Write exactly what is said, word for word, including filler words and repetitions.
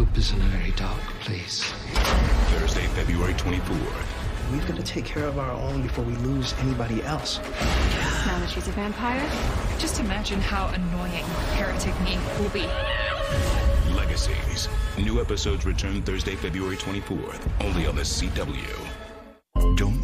Hope is in a very dark place. Thursday, February twenty-fourth. We've got to take care of our own before we lose anybody else. Now that she's a vampire, just imagine how annoying Heretic Me will be. Legacies. New episodes return Thursday, February twenty-fourth, only on the C W. Don't